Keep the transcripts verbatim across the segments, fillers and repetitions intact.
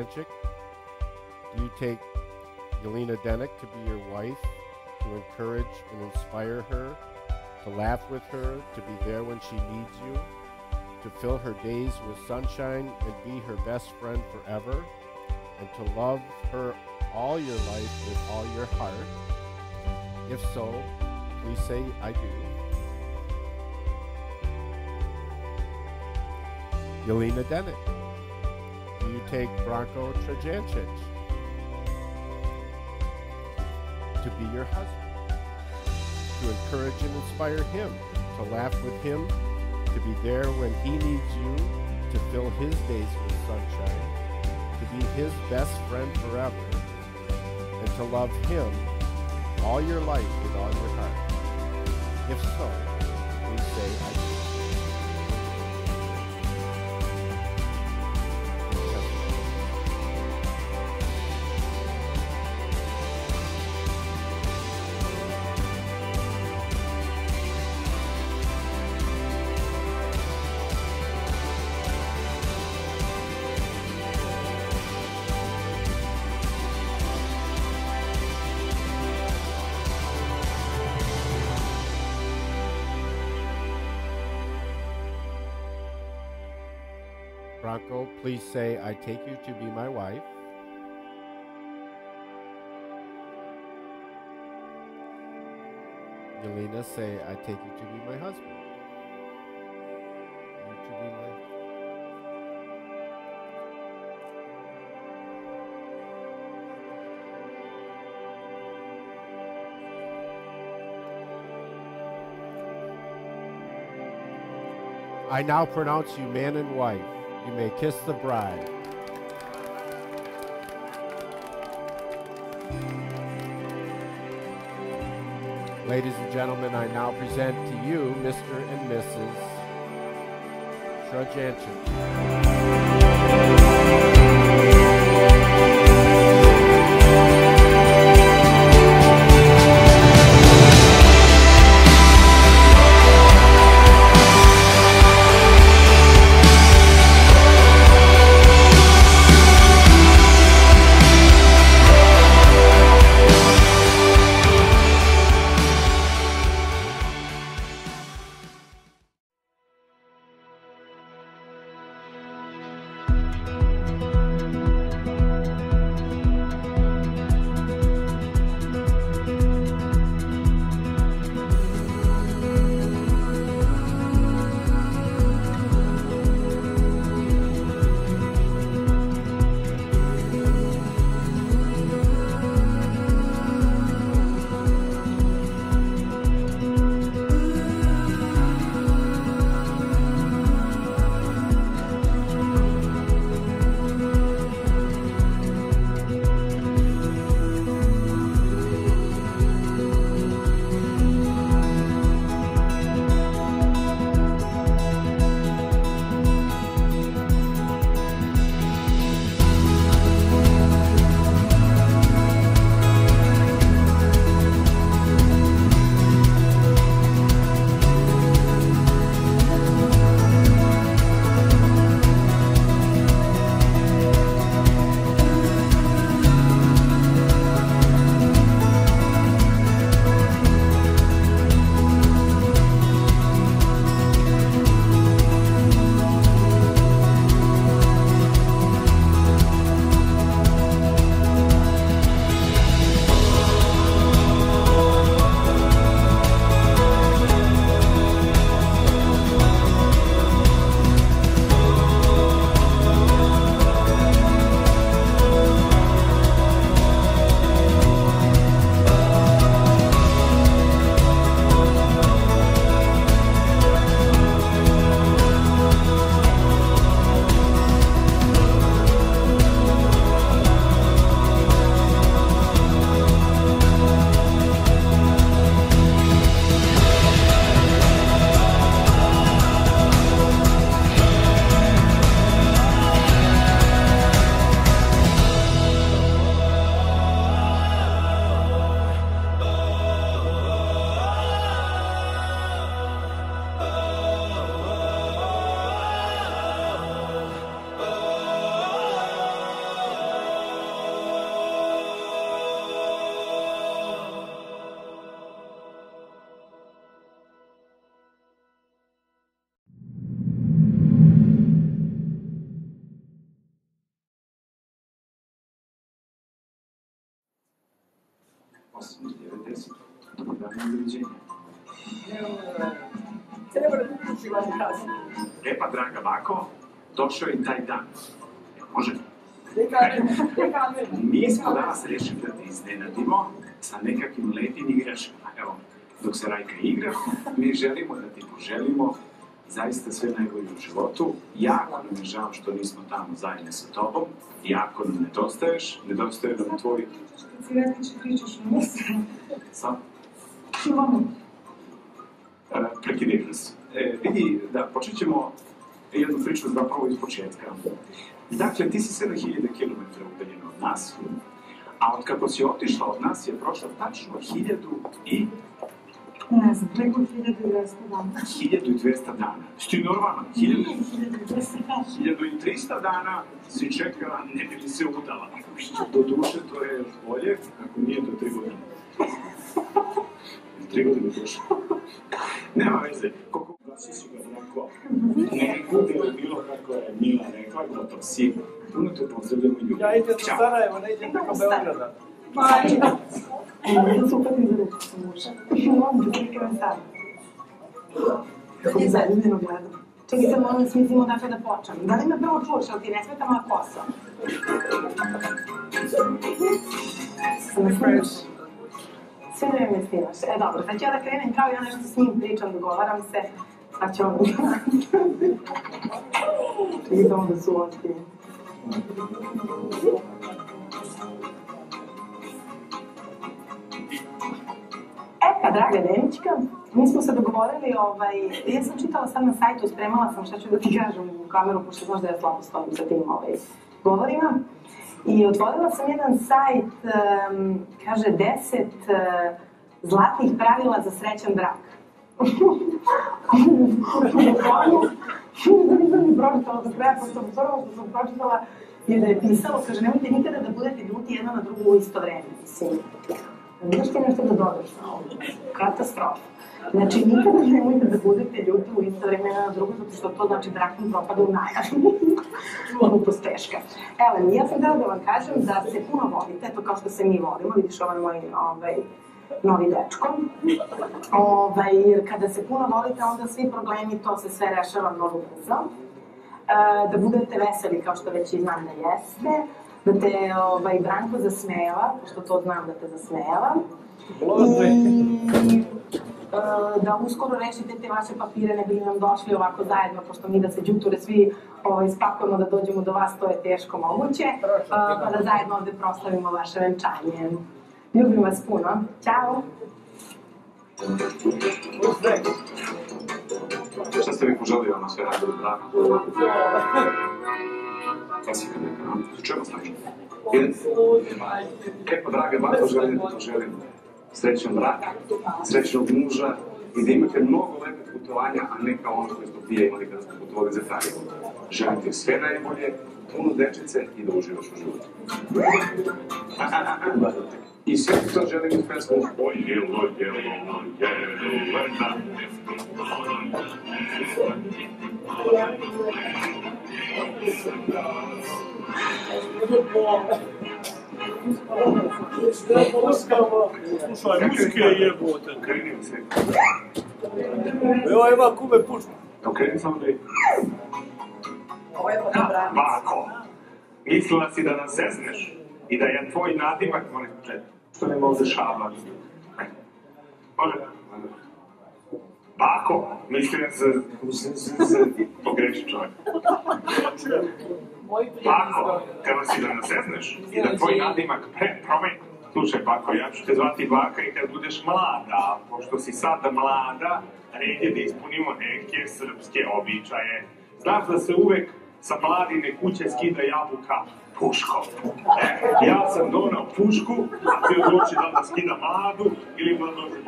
Trojancic? Do you take Yelena Denik to be your wife, to encourage and inspire her, to laugh with her, to be there when she needs you, to fill her days with sunshine and be her best friend forever, and to love her all your life with all your heart? If so, please say, I do. Yelena Denik, do you take Branko Trojancic to be your husband, to encourage and inspire him, to laugh with him, to be there when he needs you, to fill his days with sunshine, to be his best friend forever, and to love him all your life with all your heart? If so, please say, I do. Branko, please say, I take you to be my wife. Yelena, say, I take you to be my husband. You to be my... I now pronounce you man and wife. You may kiss the bride. Ladies and gentlemen, I now present to you Mister and Missus Trojancic. osam devedeset. Dobar dan i doviđenja. E pa, draga bako, došao je taj dan. Može? Mi smo danas rešili da te iznenadimo sa nekakvim lepim igračima. Evo, dok se Rajka igra, mi želimo da ti poželimo zaista sve najbolje u životu. Jako nam je žao što nismo tamo zajedno sa tobom. Jako nam nedostaješ. Nedostaje nam tvoj... Ti retniče pričaš u mjestu. Sam? Čuvamo. Prekidaj nas. Vidi, da, počet ćemo jednu priču zapravo iz početka. Dakle, ti si sedam hiljada kilometara udaljena od nas, a od kako si otišla od nas je prošlo tačno hiljadu i... Ne znam, preko hiljadu i dvesta dana. hiljadu i dvesta dana. Sti normalno? hiljadu i dvesta dana. hiljadu i trista dana si čekala, ne bi li se udala. Do duše to je još bolje, ako nije do tri godine. Tri godine duše. Nema veze, koliko glasi si ga onako, ne gubilo bilo kako je Mila rekla, gotov si. Puno te pozdravljamo i ljubimo. Ja idem do Sarajeva, ne idem preko Beograda. Bye. Da se upatim za ruku sa muža. Mogu da prikrivam sad. Kako mi zanimljeno gledam. Čekajte, molim da smislimo dakle da počnem. Da li me prvo čuš, ali ti ne smeta moja kosa? Sve snimaš? Sve vreme snimaš. E, dobro, sad ću ja da krenem kao ja nešto s njim pričam, dogovaram se, pa ću ono da... Čekajte onda su osti. E pa, draga Denička, mi smo se dogovorili, ovaj, ja sam čitala sad na sajtu, spremala sam šta ću da ti kažem u kameru, pošto znaš da ja slabo stojim sa tim ovaj, govorima. I otvorila sam jedan sajt, um, kaže deset uh, zlatnih pravila za srećan brak. Da nisam mi pročitala do kraja, pošto prvo što sam pročitala je da je pisalo, kaže, nemojte nikada da budete ljuti jedna na drugu u isto vreme, mislim. Možeš ti nešto da dodaš na ovo? Katastrofa. Znači, nikada nemojte da budete ljuti u isto vreme jedna na drugu, zato što to znači brak vam propada u najav. Glupost teška. Evo, ja sam htjela da vam kažem da se puno volite, eto kao što se mi volimo, vidiš ovaj moj ovaj, novi dečko. Ovaj, jer kada se puno volite, onda svi problemi, to se sve rešava mnogo brzo. E, da budete veseli, kao što već i znam da jeste. Da te ovaj, Branko zasmejava, pošto to znam da te zasmejava. I uh, da uskoro rešite te vaše papire, ne bi nam došli ovako zajedno, pošto mi da se đuture svi ovaj, spakujemo da dođemo do vas, to je teško moguće, uh, pa da zajedno ovde proslavimo vaše venčanje. Ljubim vas puno. Ćao! Šta ste vi poželio ono sve najbolje braka? Klasika neka, no? U čemu snaži? Idete? E pa, drage bako, želim da to želim. Srećan brak, srećnog muža i da imate mnogo lepih putovanja, a ne kao ono koje smo prije imali kada smo putovali za Kraljevo. Želim ti sve najbolje, puno dečice i da uživaš u životu. I sve to želim uz pesmu Oj, jelo, jelo, jelena. Slušaj, muške jebote. Krenim se. Evo ima kume pušta. Okrenim samo da je. Bako, mislila si da nas zezneš i da je tvoj nadimak, molim te, što nema ovde šaba. Može? Bako, mislim da se pogreši čovjek. Bako, kada si da nas zezneš i da tvoj nadimak pre promeni. Slušaj, Bako, ja ću te zvati Baka i kad budeš mlada, pošto si sada mlada, red je da ispunimo neke srpske običaje. Znaš da se uvek sa mladine kuće skida jabuka puškom. E, ja sam donao pušku, a ti odluči da da skida mladu ili mladožu.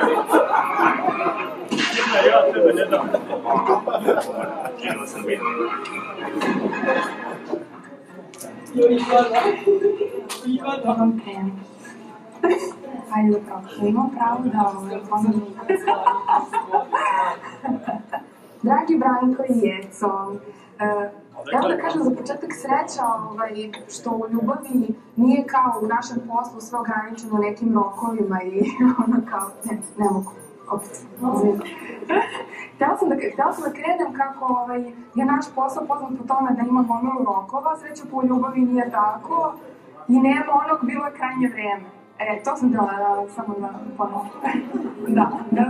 Ja tebe ne dam. Žena sam vidio. Imam krem. Ajde da prošlo. Imam pravo da ovaj ponovim. Dragi Branko i Jeco, Evo da kažem za početak sreća, ovaj, što u ljubavi nije kao u našem poslu sve ograničeno nekim rokovima i ono kao, ne, ne mogu, opet, izvijem. Htela sam da, htela sam da krenem kako ovaj, je naš posao poznat po tome da ima gomilu rokova, sreća po ljubavi nije tako i nema onog, bilo je krajnje vreme. E, to sam htela da, samo da ponovim. Da, da.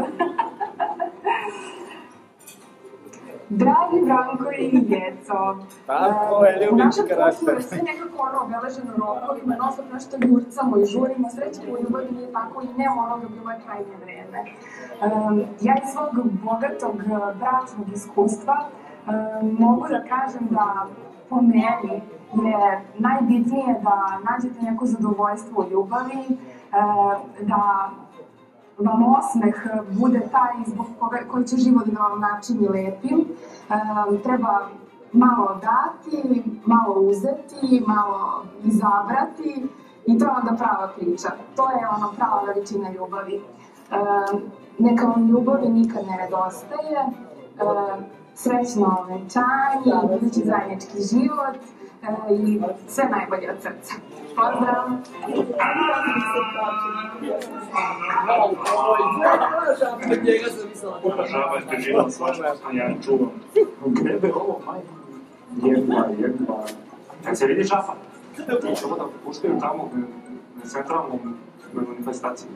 Dragi Branko i Jeco, Tako je, u našem ljubimci poslu je karakter. sve nekako ono obeleženo rokovima, non stop nešto jurcamo i žurimo, sreća po ljubavi nije tako i nema onoga, bilo je krajnje vreme. Um, ja iz svog bogatog bračnog iskustva um, mogu da kažem da po meni je najbitnije da nađete neko zadovoljstvo u ljubavi, uh, da vam osmeh bude taj zbog koga, koji će život da vam načini lepim. Um, treba malo dati, malo uzeti, malo izabrati i to je onda prava priča. To je ona prava veličina ljubavi. Um, neka vam ljubavi nikad ne nedostaje, um, srećno venčanje, budući zajednički život um, i sve najbolje od srca. Pozdrav! Žaba je preživala svašta, a ja čuvam. Grebe ovo, majko. Jedva, jedva. Kad se vidi žaba, ti ćemo da puštaju tamo na centralnom manifestaciji.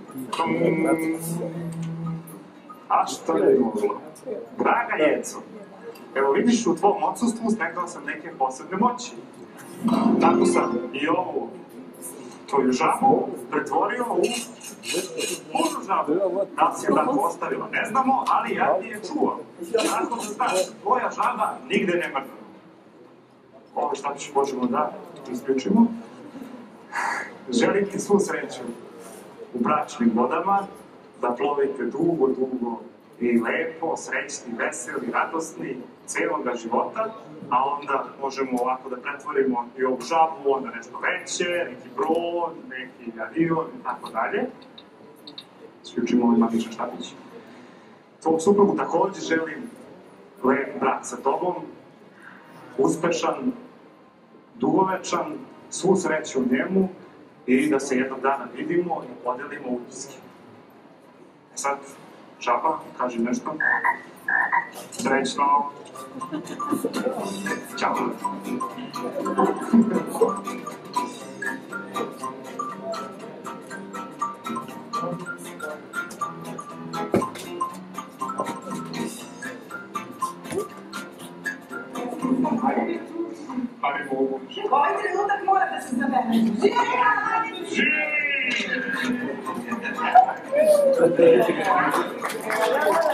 A što je bilo? Draga Jeco, evo vidiš, u tvom odsustvu stekao sam neke posebne moći. Tako sam i ovu tvoju žabu pretvorio u pužu žabu. Da li si je tako ostavila, ne znamo, ali ja ti je čuvam. Tako da znaš, tvoja žaba nigde ne mrtva. Ovo šta ću počemo da isključimo. Želim ti svu sreću u bračnim vodama, da plovite dugo, dugo i lepo, srećni, veseli, radosni, cijeloga života, a onda možemo ovako da pretvorimo i ovu žabu, onda nešto veće, neki brod, neki avion i tako dalje. Isključimo ovaj magičan štapić. Tvom suprugu takođe želim lep brak sa tobom, uspešan, dugovečan, svu sreću u njemu i da se jednog dana vidimo i podelimo utiske. E sad, žaba, kaži nešto. Srećno! Ćao! Ali mogu. Ovaj trenutak mora da se zabere. Živi! Živi!